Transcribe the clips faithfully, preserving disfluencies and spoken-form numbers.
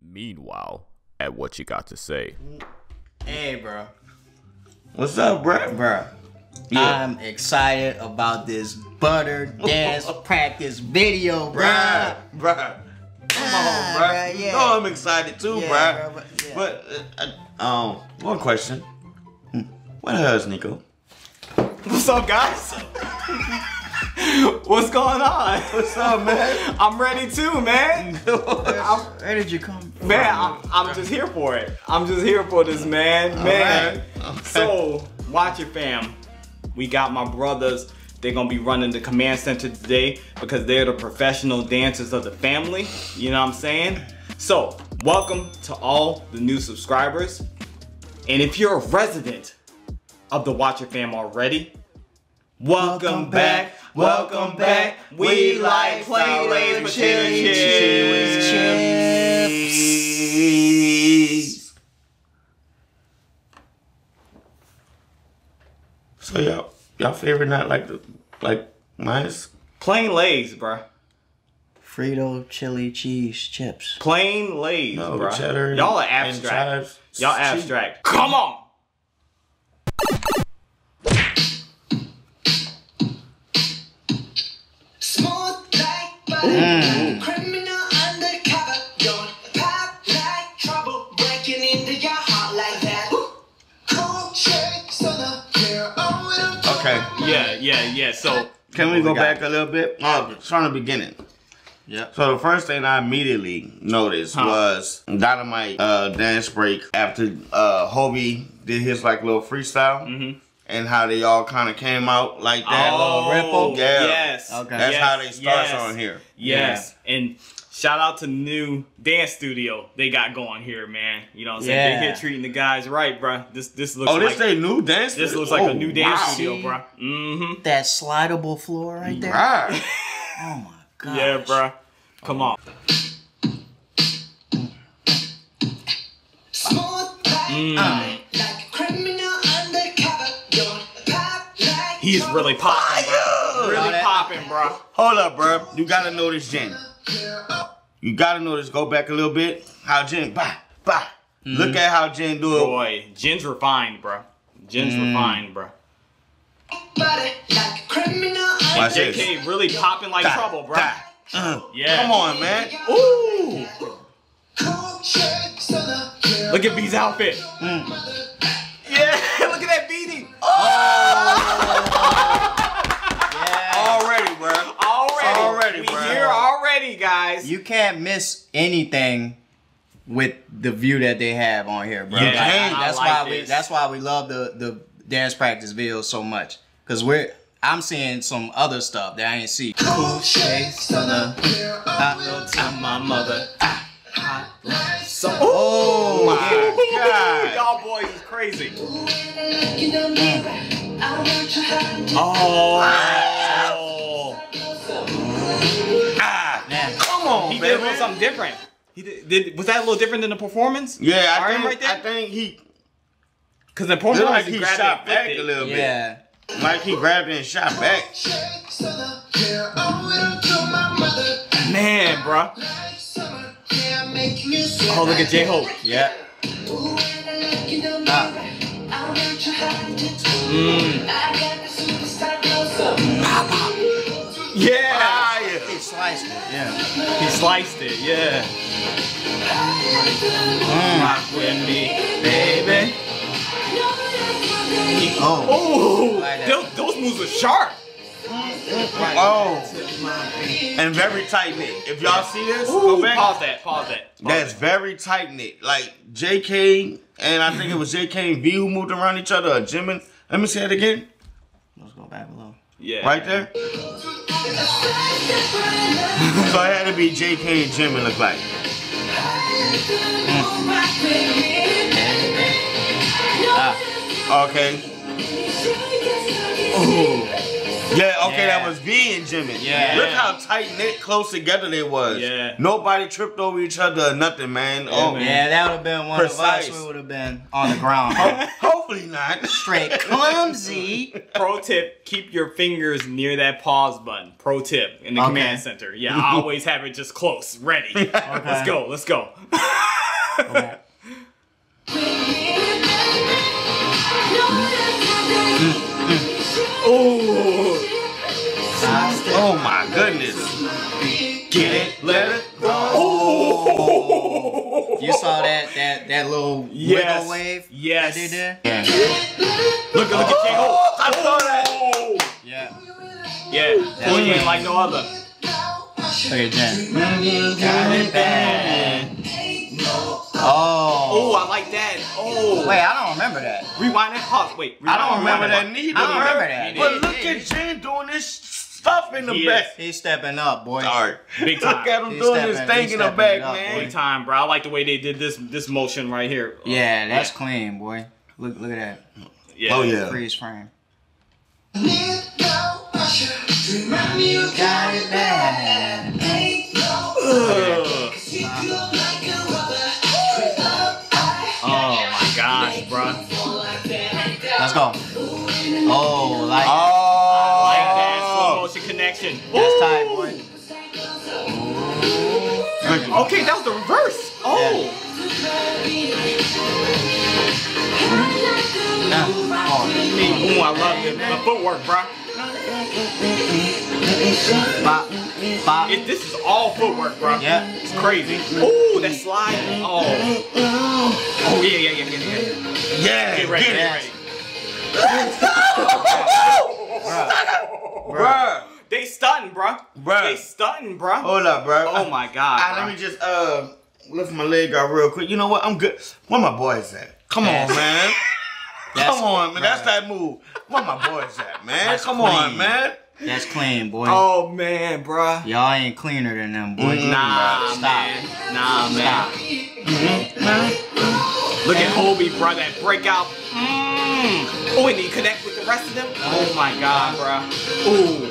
Meanwhile, at what you got to say. Hey, bro. What's up, bro? Bro. Yeah. I'm excited about this butter dance practice video, bro. Bruh, bruh. Come on, bro. Bruh, yeah. You know I'm excited too, Yeah, bruh. bro, but, yeah. But uh, um, one question. What the hell is Nico? What's up, guys? What's going on? What's up, man? I'm ready too, man. Where, where did you come from? Man, I'm, I'm just here for it. I'm just here for this, man. All Man. right. Okay. So, watch it, fam. We got my brothers. They're gonna be running the command center today because they're the professional dancers of the family. You know what I'm saying? So, welcome to all the new subscribers. And if you're a resident of the Watch It fam already, welcome, welcome back. back. Welcome back. We like plain Lay's potato chips. chips. So y'all, y'all favorite not like the like mine's Plain Lay's, bruh. Frito chili cheese chips. Plain Lay's, no, bruh. cheddar. Y'all are abstract. Y'all abstract. Come on. Mm. Criminal undercover, don't pop like trouble, breaking into your heart like that. Cold shakes on the clear. Okay. Yeah, yeah, yeah. So can we go we back a little bit? Oh, from the beginning. Yeah. So the first thing I immediately noticed huh. was Dynamite uh, dance break after uh, Hobie did his like little freestyle. Mm-hmm. And how they all kind of came out like that. Oh, ripple. Yeah. Yes. Okay. That's yes, how they start yes, on here. Yes. Yeah. And shout out to the new dance studio they got going here, man. You know what I'm saying? Yeah. They here treating the guys right, bro. This this looks oh, like... this they new dance This studio? looks like oh, a new dance wow. studio, bro. Mm-hmm. That slidable floor right there. Right. Oh, my God. Yeah, bro. Come on. Mm. He's really popping, bro. Really popping, bro. Hold up, bro. You gotta know this Jen. You gotta know this. Go back a little bit. How Jen, bah, bah. Mm. Look at how Jen do it. Boy, Jen's refined, bro. Jen's mm. refined, bro. And J K really popping like da, trouble, bro. Da. Uh, yeah. Come on, man. Ooh. Look at B's outfit. Mm. Yeah, look at that beanie. Oh. Yeah. Already, bro. Already. Already, we bro. here already, guys. You can't miss anything with the view that they have on here, bro. Yeah, like, I, that's I like why this. we. That's why we love the the dance practice videos so much, cause we're. I'm seeing some other stuff that I ain't see. Cool shakes on the hot to my mother. So, oh my God. Y'all boys is crazy. Oh. Ah, man. Come on, He baby. did a little something different. He did, did. Was that a little different than the performance? Yeah, I think, right there? I think he. Cause the performance like he, he grabbed shot it, back it. a little bit. Yeah. Like he grabbed it and shot back. Man, bro. Oh, look at J-Hope. Yeah. Ah. Mm. Yeah. He sliced it. Yeah. He sliced it. Yeah. Mm. Rock with me, baby. Oh. Oh. Like those, those moves are sharp. Oh. And very tight knit. If y'all see this, Ooh, go back. Pause that. Pause that. Pause That's that. very tight knit. Like J K and I think it was J K and V who moved around each other. Or Jimin. Let me say it again. Let's go back a little. Yeah. Right there. So it had to be J K and Jimin look like. Ah. Okay. Ooh. Yeah, okay, Yeah. that was V and Jimin. Yeah. Look how tight knit, close together they was. Yeah. Nobody tripped over each other or nothing, man. Oh, man. Yeah, that would have been one Precise. of us. We would have been on the ground. Hopefully not. Straight clumsy. Pro tip, keep your fingers near that pause button. Pro tip in the Okay. command center. Yeah, I always have it just close, ready. Okay. Let's go, let's go. Oh, Oh my goodness. get it, let it go. Oh. You saw that that that little Yes. wiggle wave? Yes. That they did? Yeah. Look, look at J-Ho. I saw that. Yeah. Yeah, Boy ain't like no other. Look at Jen. Got it bad. Oh, Oh. I like that. Oh, Wait, I don't remember that. rewind that. Pause. Wait, I don't rewind remember that. that neither. I don't bro. remember that. But look at Jen doing this stuff in the He back. is. He's stepping up, boy. Sorry. Big Look time. at him He's doing this stepping- thing he's in the stepping back, it up, man. Big time, bro. I like the way they did this this motion right here. Yeah, that's clean, boy. Look, look at that. Yeah. Oh yeah. Freeze frame. Got it bad. Ugh. Oh my gosh, bro. Let's go. Oh, like Oh. Like that slow motion connection. that's tight, boy. Okay, that was the reverse. Oh. Nah, oh. Hey, boom, I love it. The footwork, bro. Bop, bop. It, this is all footwork, bro. Yeah. It's crazy. Ooh, that slide. Oh. Oh, yeah, yeah, yeah, yeah, yeah. Yeah. Get ready, get get it. ready. Bruh. They stunting, bro. Bruh. They stunting, bro. Hold up, bro. Oh my God, Ah, bro. let me just uh lift my leg up real quick. You know what? I'm good. Where my boys at? Come on, That's- man. That's- Come on, man. That's bruh. that move. Where my boys at, man? That's Come on, clean. man. That's clean, boy. Oh man, bro. Y'all ain't cleaner than them, boy. Nah, Stop. man. Nah, man. Stop. Look at Hobie, bro. That breakout. Mm. Oh, and he connect with the rest of them. Oh my God, bro. Ooh.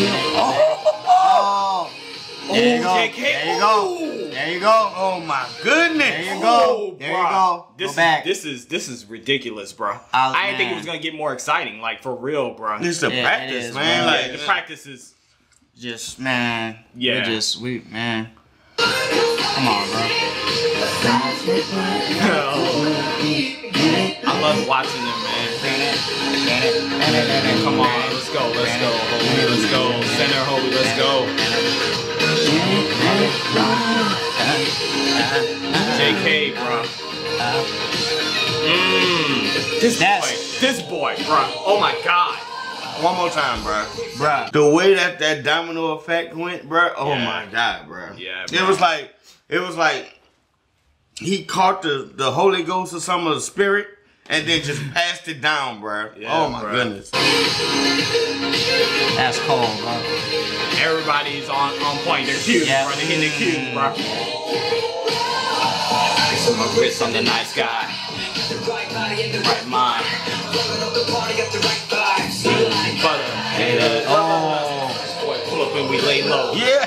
Oh. There you go. J K. There you go. Ooh. There you go. Oh my goodness. There you go. Oh, There you bruh. go. This Go back. Is, this is this is ridiculous, bro. I'll- I didn't think it man. was gonna get more exciting, like for real, bro. This is the Yeah, it practice, is, man. bro. Like Yeah, the practice is. Just man. Yeah. We just we man. Come on, bro. I love watching them, man. Come on, let's go, let's go, Hobie, let's go, center Hobie, let's go. J K, bro. Mmm, this That's- boy, this boy, bro. Oh my God. one more time, bro. Bruh. The way that that domino effect went, bro. Oh Yeah. my God, bro. Yeah, It bro. was like, it was like he caught the the Holy Ghost or some of the spirit and then just passed it down, bro. Yeah, oh my bro. goodness. That's cold, bro. Everybody's on, on point. They're cues, Yeah. bro. They're hitting their cues, bro. My wrist, I'm the nice guy. Right mind. Butter. Hater. Oh. Boy, pull up and we lay low. Yeah.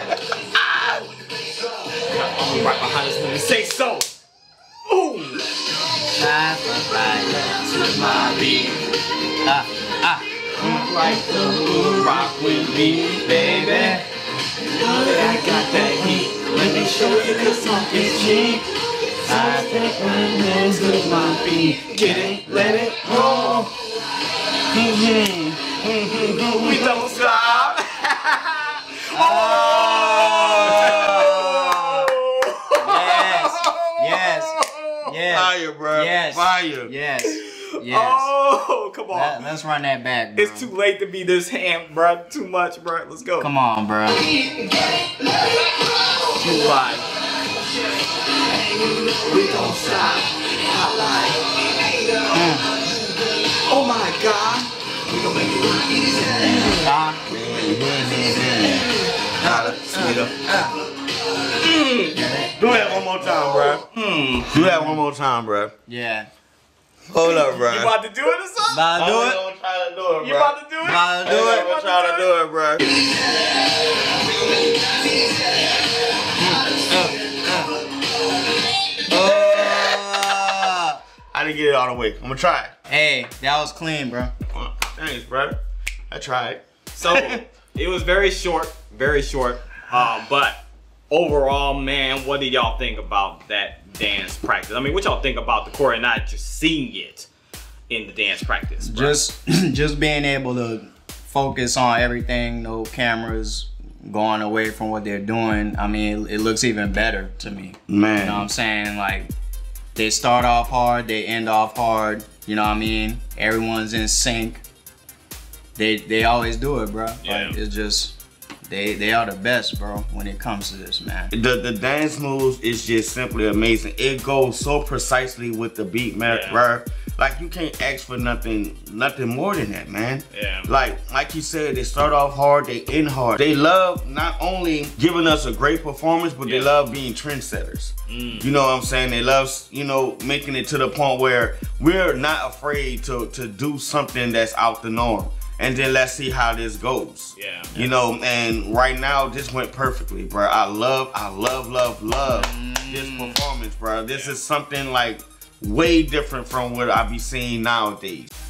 I'm right behind us when we say so. Ooh. Shine for fire to my beat. Ah, ah. Like the moon, rock with me, baby. Know that I got that heat. Let me show you cause something's cheap. I take my hands with my feet. Get it, let it roll. We don't stop. Oh! Yes. Yes. Yes. Fire, bro. Yes. Fire. Yes. Yes. Oh, come on. Let, let's run that back, bro. It's too late to be this ham, bro. Too much, bro. Let's go. Come on, bro. Too wide. We don't stop. Mm. Oh my God. Ah. Do that one more time, bro. Hmm. Do that one more time, bro. Yeah. Hold up, bro. You about to do it or something? About to do it. I'm trying to do it, bro. You about to do it? About to do I'm it. gonna try to do it, bro. Uh, I didn't get it all the way. I'm gonna try it. hey, that was clean, bro. Uh, Thanks, bro. I tried. So it was very short, very short. Uh, but overall, man, what do y'all think about that dance practice? I mean, what y'all think about the core and not just seeing it in the dance practice? Bro? Just, just being able to focus on everything, no cameras going away from what they're doing. I mean, it, it looks even better to me. Man. You know what I'm saying? Like, they start off hard, they end off hard. You know what I mean? Everyone's in sync. They they always do it, bro. Yeah. Like, it's just, they they are the best, bro, when it comes to this, man. The the dance moves is just simply amazing. It goes so precisely with the beat, man, Yeah. bro. Like you can't ask for nothing, nothing more than that, man. Yeah. Like, like you said, they start off hard, they end hard. They love not only giving us a great performance, but Yeah. they love being trendsetters. Mm. You know what I'm saying? They love, you know, making it to the point where we're not afraid to to do something that's out the norm. And then let's see how this goes. Yeah. You know, and right now this went perfectly, bro. I love, I love, love, love this performance, bro. This Yeah. is something like way different from what I be seeing nowadays.